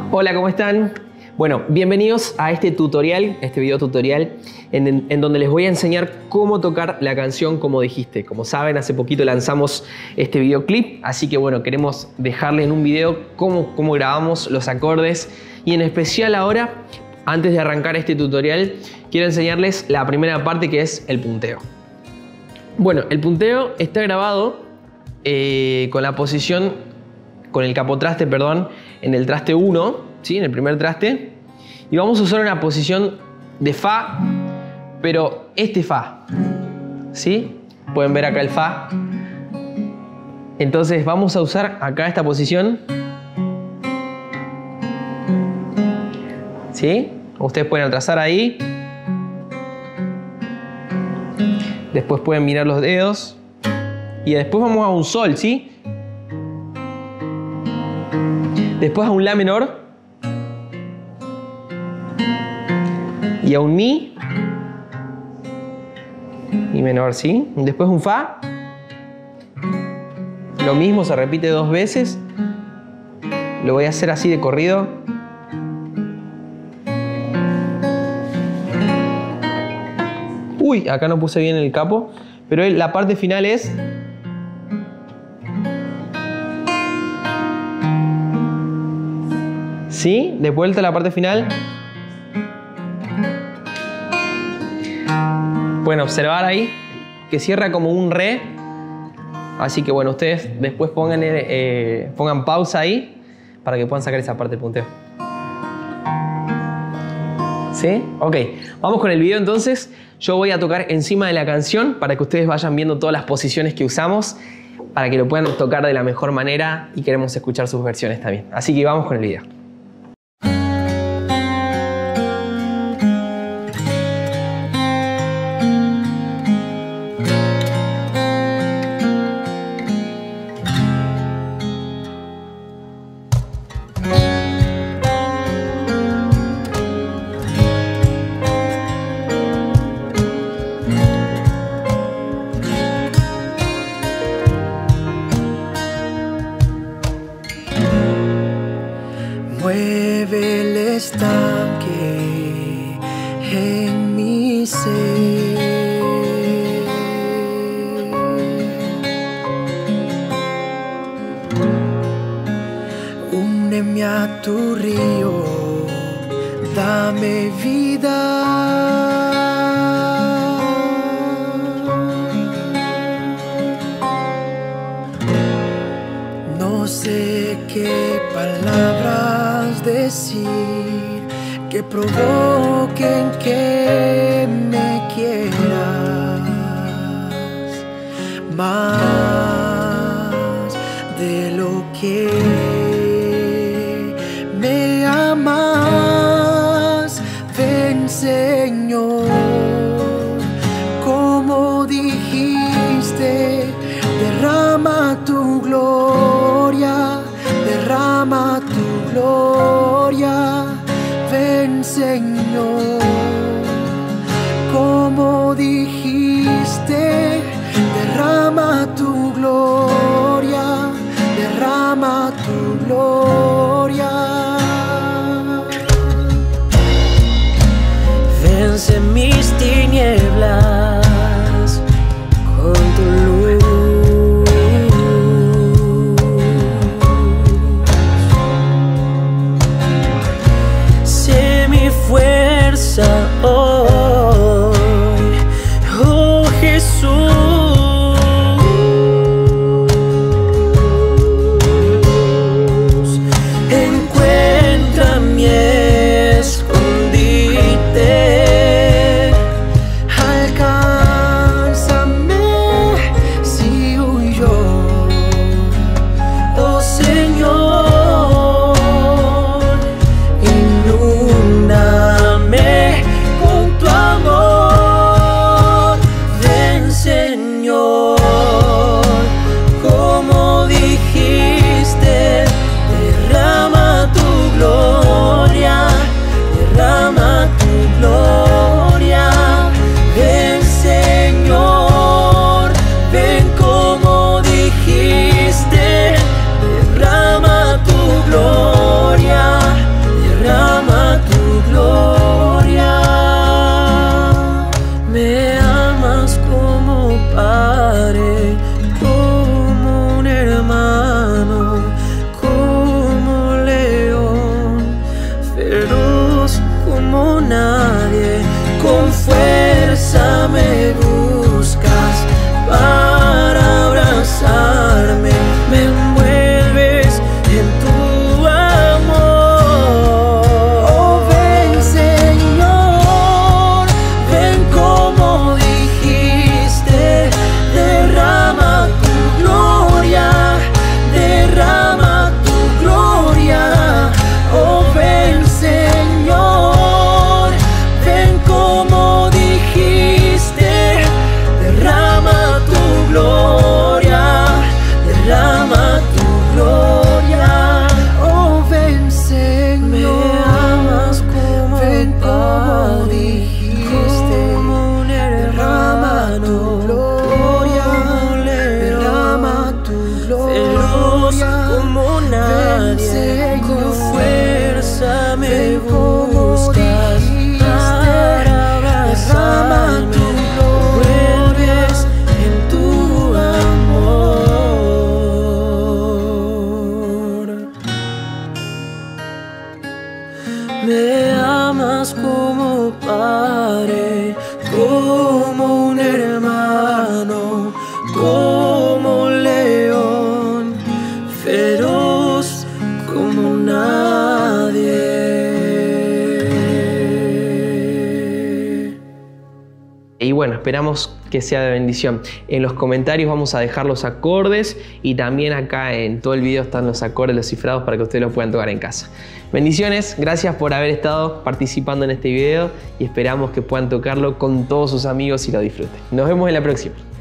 Hola, ¿cómo están? Bueno, bienvenidos a este tutorial, este video tutorial, en donde les voy a enseñar cómo tocar la canción Como Dijiste. Como saben, hace poquito lanzamos este videoclip, así que bueno, queremos dejarles en un video cómo grabamos los acordes y en especial ahora, antes de arrancar este tutorial, quiero enseñarles la primera parte que es el punteo. Bueno, el punteo está grabado con la posición, con el capotraste, perdón, en el traste 1, ¿sí? En el primer traste. Y vamos a usar una posición de Fa, pero este Fa, ¿sí? Pueden ver acá el Fa. Entonces vamos a usar acá esta posición, ¿sí? Ustedes pueden atrasar ahí. Después pueden mirar los dedos. Y después vamos a un Sol, ¿sí? Después a un La menor. Y a un Mi. Mi menor, ¿sí? Después un Fa. Lo mismo, se repite 2 veces. Lo voy a hacer así de corrido. Uy, acá no puse bien el capo. Pero la parte final es... ¿sí? De vuelta a la parte final. Pueden observar ahí que cierra como un Re. Así que bueno, ustedes después pongan pausa ahí para que puedan sacar esa parte del punteo. ¿Sí? Ok, vamos con el video entonces. Yo voy a tocar encima de la canción para que ustedes vayan viendo todas las posiciones que usamos, para que lo puedan tocar de la mejor manera y queremos escuchar sus versiones también. Así que vamos con el video. Mueve el estanque en mi ser. Úneme a tu río, dame vida. No sé qué palabras decir que provoquen que me quieras más de lo que me amas. Ven, Señor, como dijiste, derrama tu gloria, derrama tu gloria. Ven, Señor, como dijiste, derrama tu gloria, derrama tu gloria. Vence mis tinieblas con tu luz. Hoy, oh Jesús, Me amas como padre, como un hermano, como un león, feroz como nadie. Y bueno, esperamos que sea de bendición. En los comentarios vamos a dejar los acordes y también acá en todo el video están los acordes, los cifrados para que ustedes los puedan tocar en casa. Bendiciones, gracias por haber estado participando en este video y esperamos que puedan tocarlo con todos sus amigos y lo disfruten. Nos vemos en la próxima.